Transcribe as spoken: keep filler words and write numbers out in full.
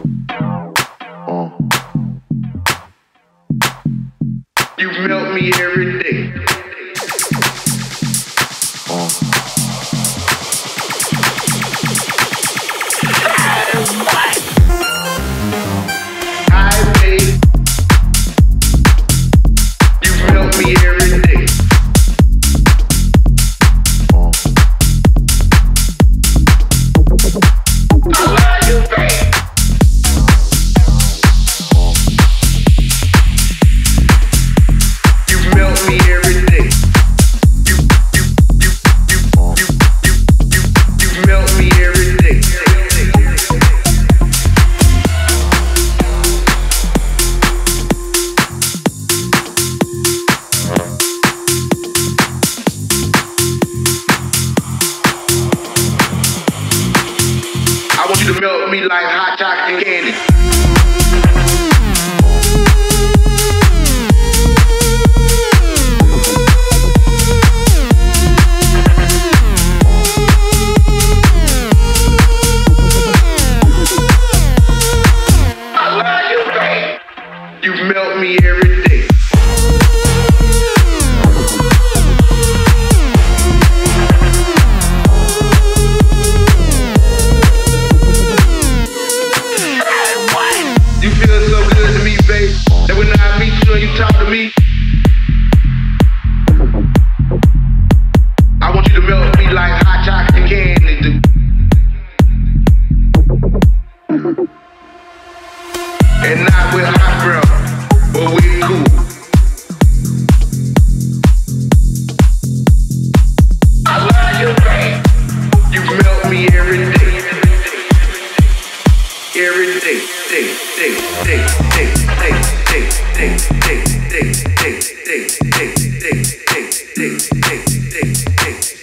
You melt me every day. Uh. I babe, you melt me every day. Uh. I love you, babe. Melt me every day. You, you, you, you, you, you, you, you melt me every day. I want you to melt me like hot chocolate candy. You melt me every day. You feel so good to me, babe, that when I meet you and you talk to me, I want you to melt me like hot chocolate candy do. And not with hot breath, but we cool. I love you, babe. You melt me every day. Every day, day, day, day, day, day, day, day, day, day, day, day, day, day, day, day, day, day, day.